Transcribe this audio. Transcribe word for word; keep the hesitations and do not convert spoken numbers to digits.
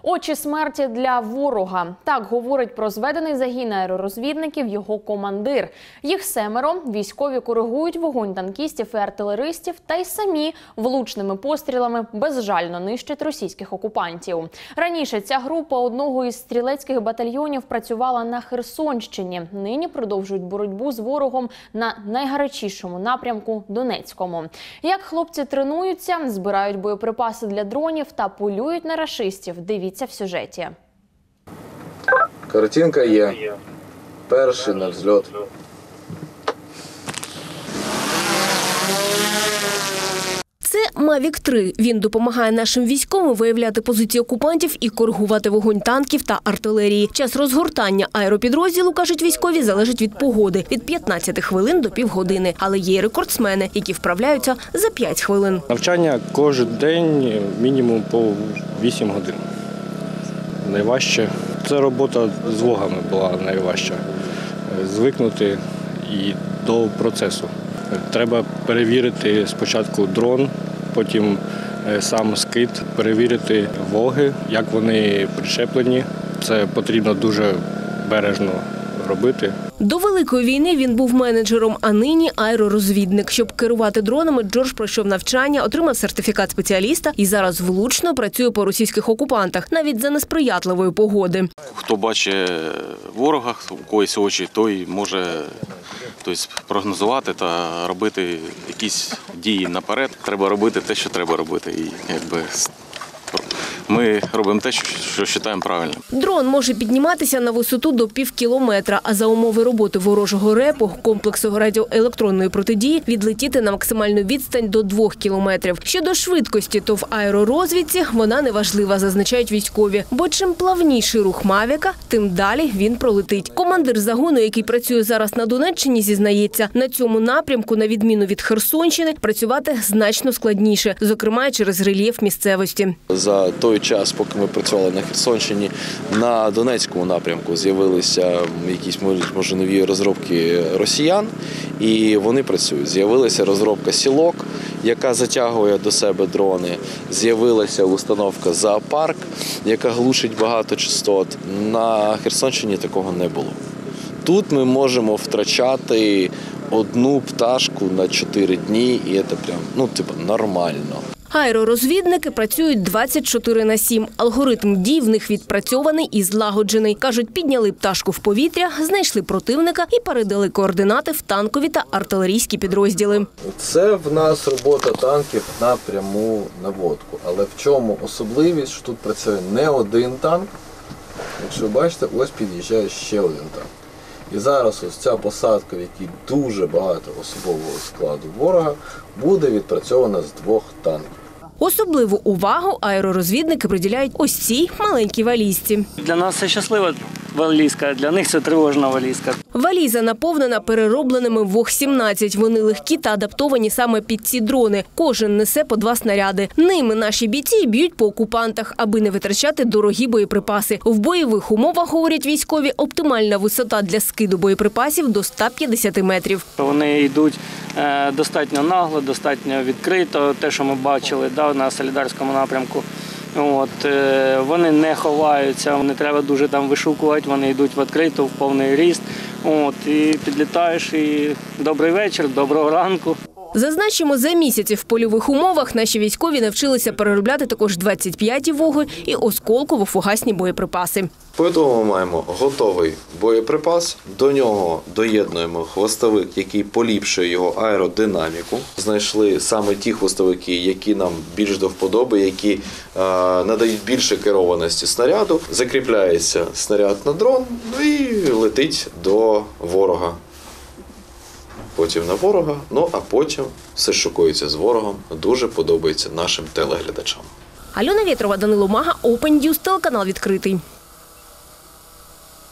Очі смерті для ворога. Так говорить про зведений загін аеророзвідників його командир. Їх семеро. Військові коригують вогонь танкістів і артилеристів та й самі влучними пострілами безжально нищать російських окупантів. Раніше ця група одного із стрілецьких батальйонів працювала на Херсонщині. Нині продовжують боротьбу з ворогом на найгарячішому напрямку – Донецькому. Як хлопці тренуються, збирають боєприпаси для дронів та полюють на рашистів – дивіться в сюжеті. Картинка є. Перший на взльот. Це Мавік три. Він допомагає нашим військовим виявляти позиції окупантів і коригувати вогонь танків та артилерії. Час розгортання аеропідрозділу, кажуть військові, залежить від погоди – від п'ятнадцяти хвилин до півгодини. Але є рекордсмени, які вправляються за п'ять хвилин. Навчання кожен день мінімум по вісім годин. Найважче – це робота з вогами була найважча. Звикнути і до процесу. Треба перевірити спочатку дрон, потім сам скид, перевірити воги, як вони прищеплені. Це потрібно дуже бережно робити. До Великої війни він був менеджером, а нині аеророзвідник. Щоб керувати дронами, Джордж пройшов навчання, отримав сертифікат спеціаліста і зараз влучно працює по російських окупантах, навіть за несприятливої погоди. Хто бачить ворога, у когось очі, той може тобто, прогнозувати та робити якісь дії наперед. Треба робити те, що треба робити. І, якби, ми робимо те, що вважаємо правильним. Дрон може підніматися на висоту до пів кілометра, а за умови роботи ворожого репу, комплексу радіоелектронної протидії, відлетіти на максимальну відстань до двох кілометрів. Щодо швидкості, то в аеророзвідці вона неважлива, зазначають військові. Бо чим плавніший рух Мавіка, тим далі він пролетить. Командир загону, який працює зараз на Донеччині, зізнається, на цьому напрямку, на відміну від Херсонщини, працювати значно складніше, зокрема через рельєф місцевості. За той час, поки ми працювали на Херсонщині, на Донецькому напрямку з'явилися якісь, може, нові розробки росіян, і вони працюють. З'явилася розробка «Сілок», яка затягує до себе дрони. З'явилася установка «Зоопарк», яка глушить багато частот. На Херсонщині такого не було. Тут ми можемо втрачати одну пташку на чотири дні, і це прям, ну, типу, нормально. Аеророзвідники працюють двадцять чотири на сім. Алгоритм дій в них відпрацьований і злагоджений. Кажуть, підняли пташку в повітря, знайшли противника і передали координати в танкові та артилерійські підрозділи. Це в нас робота танків на пряму наводку. Але в чому особливість, що тут працює не один танк. Якщо ви бачите, ось під'їжджає ще один танк. І зараз ось ця посадка, в якій дуже багато особового складу ворога, буде відпрацьована з двох танків. Особливу увагу аеророзвідники приділяють ось цій маленькій валізці. Для нас це щаслива валізка, для них це тривожна валізка. Валіза наповнена переробленими вог сімнадцять. Вони легкі та адаптовані саме під ці дрони. Кожен несе по два снаряди. Ними наші бійці б'ють по окупантах, аби не витрачати дорогі боєприпаси. В бойових умовах, говорять військові, оптимальна висота для скиду боєприпасів до ста п'ятдесяти метрів. Вони йдуть достатньо нагло, достатньо відкрито, те, що ми бачили да, на Солідарському напрямку. От, вони не ховаються, не треба дуже там вишукувати, вони йдуть в відкрито, в повний ріст. От, і підлітаєш, і добрий вечір, доброго ранку. Зазначимо, за місяці в польових умовах наші військові навчилися переробляти також двадцять п'яті воги і осколково-фугасні боєприпаси. Тому ми маємо готовий боєприпас, до нього доєднуємо хвостовик, який поліпшує його аеродинаміку. Знайшли саме ті хвостовики, які нам більш до вподоби, які е, надають більше керованості снаряду. Закріпляється снаряд на дрон, ну і летить до ворога. Потім на ворога, ну а потім все шукується з ворогом. Дуже подобається нашим телеглядачам. Альона Вєтрова, Данило Мага, Open News, телеканал відкритий.